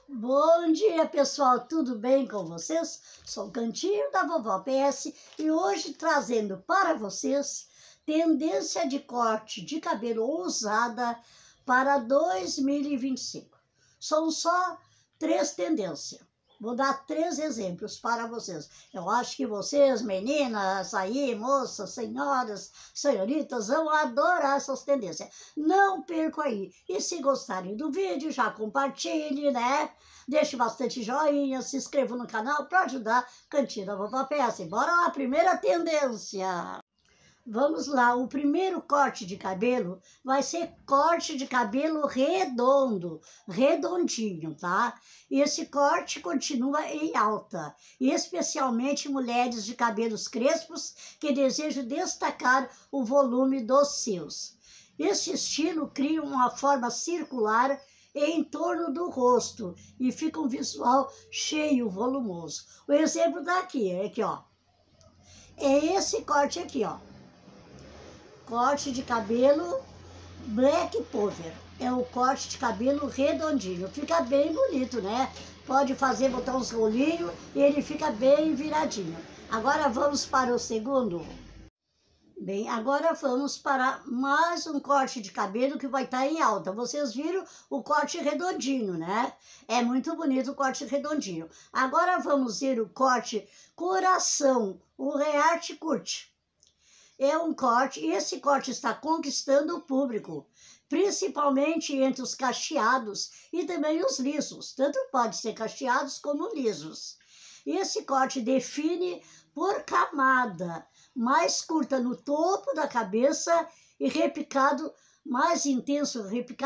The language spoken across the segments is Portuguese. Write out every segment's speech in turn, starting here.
Bom dia, pessoal, tudo bem com vocês? Sou o Cantinho da Vovó PS e hoje trazendo para vocês tendência de corte de cabelo ousada para 2025. São só 3 tendências. Vou dar 3 exemplos para vocês. Eu acho que vocês, meninas aí, moças, senhoras, senhoritas, vão adorar essas tendências. Não percam aí. E se gostarem do vídeo, já compartilhe, né? Deixe bastante joinha, se inscreva no canal para ajudar Cantinho da Vovó PS. Bora lá, primeira tendência. Vamos lá, o primeiro corte de cabelo vai ser corte de cabelo redondo, redondinho, tá? E esse corte continua em alta, e especialmente mulheres de cabelos crespos que desejam destacar o volume dos seus. Esse estilo cria uma forma circular em torno do rosto e fica um visual cheio, volumoso. O exemplo daqui é aqui, ó. É esse corte aqui, ó. Corte de cabelo Black Power. É o corte de cabelo redondinho. Fica bem bonito, né? Pode fazer, botar uns rolinhos e ele fica bem viradinho. Agora vamos para o segundo. Bem, agora vamos para mais um corte de cabelo que vai estar em alta. Vocês viram o corte redondinho, né? É muito bonito o corte redondinho. Agora vamos ver o corte coração, o Rearte Curte. É um corte, e esse corte está conquistando o público, principalmente entre os cacheados e também os lisos. Tanto pode ser cacheados como lisos. Esse corte define por camada, mais curta no topo da cabeça e repicado mais intenso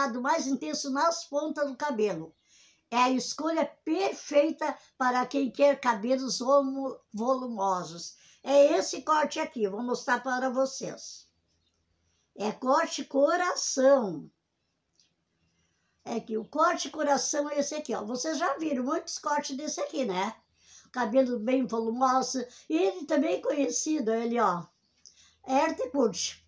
nas pontas do cabelo. É a escolha perfeita para quem quer cabelos volumosos. É esse corte aqui, vou mostrar para vocês. É corte coração. É aqui, o corte coração é esse aqui, ó. Vocês já viram muitos cortes desse aqui, né? Cabelo bem volumoso. E ele também conhecido, ele, ó, Erte Curte.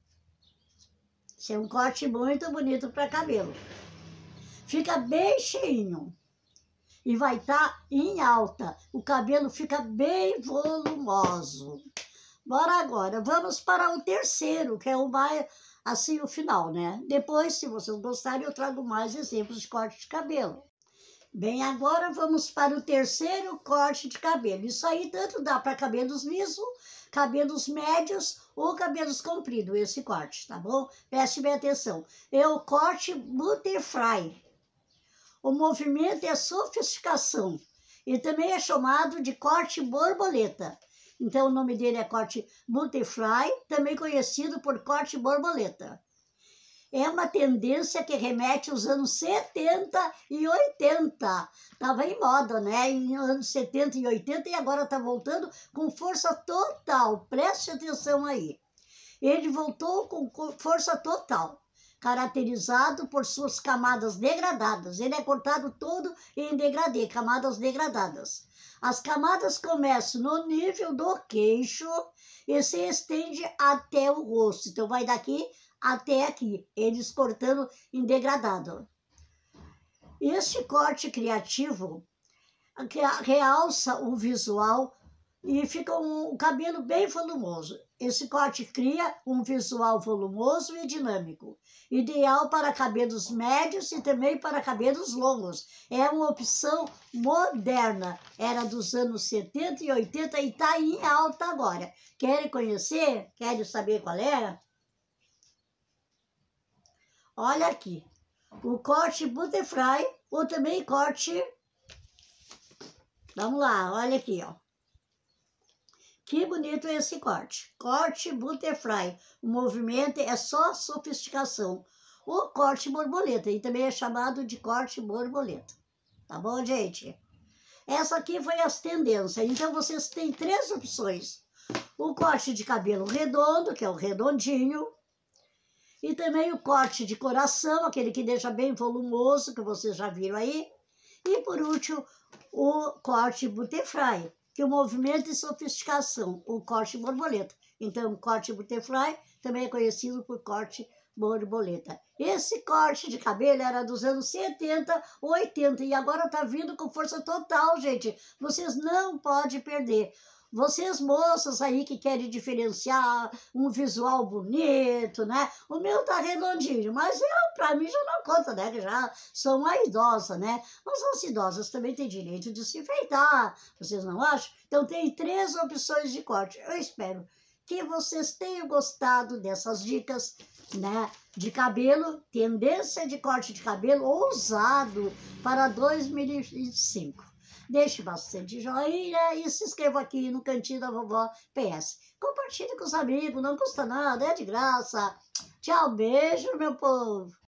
Esse é um corte muito bonito para cabelo. Fica bem cheinho. E vai estar em alta. O cabelo fica bem volumoso. Bora agora, vamos para o terceiro, que é o mais, assim, o final, né? Depois, se vocês gostarem, eu trago mais exemplos de corte de cabelo. Bem, agora vamos para o terceiro corte de cabelo. Isso aí tanto dá para cabelos lisos, cabelos médios ou cabelos compridos, esse corte, tá bom? Preste bem atenção. É o corte butterfly. O movimento é sofisticação e também é chamado de corte borboleta. Então, o nome dele é corte butterfly, também conhecido por corte borboleta. É uma tendência que remete aos anos 70 e 80. Estava em moda, né? Em anos 70 e 80 e agora está voltando com força total. Preste atenção aí. Ele voltou com força total, caracterizado por suas camadas degradadas. Ele é cortado todo em degradê, camadas degradadas. As camadas começam no nível do queixo e se estende até o rosto. Então, vai daqui até aqui, eles cortando em degradado. Este corte criativo realça o visual e fica um cabelo bem volumoso. Esse corte cria um visual volumoso e dinâmico, ideal para cabelos médios e também para cabelos longos. É uma opção moderna, era dos anos 70 e 80 e está em alta agora. Querem conhecer? Querem saber qual é? Olha aqui, o corte butterfly ou também corte... Vamos lá, olha aqui, ó. Que bonito esse corte. Corte butterfly. O movimento é só sofisticação. O corte borboleta, e também é chamado de corte borboleta. Tá bom, gente? Essa aqui foi as tendências. Então, vocês têm 3 opções. O corte de cabelo redondo, que é o redondinho. E também o corte de coração, aquele que deixa bem volumoso, que vocês já viram aí. E, por último, o corte butterfly, que o movimento e sofisticação, o corte borboleta. Então, o corte butterfly também é conhecido por corte borboleta. Esse corte de cabelo era dos anos 70, 80 e agora tá vindo com força total, gente. Vocês não podem perder. Vocês moças aí que querem diferenciar um visual bonito, né? O meu tá redondinho, mas pra mim já não conta, né? Que já sou uma idosa, né? Mas as idosas também têm direito de se enfeitar, vocês não acham? Então tem 3 opções de corte. Eu espero que vocês tenham gostado dessas dicas, né? De cabelo, tendência de corte de cabelo ousado para 2025. Deixe bastante joinha e se inscreva aqui no Cantinho da Vovó PS. Compartilhe com os amigos, não custa nada, é de graça. Tchau, beijo, meu povo.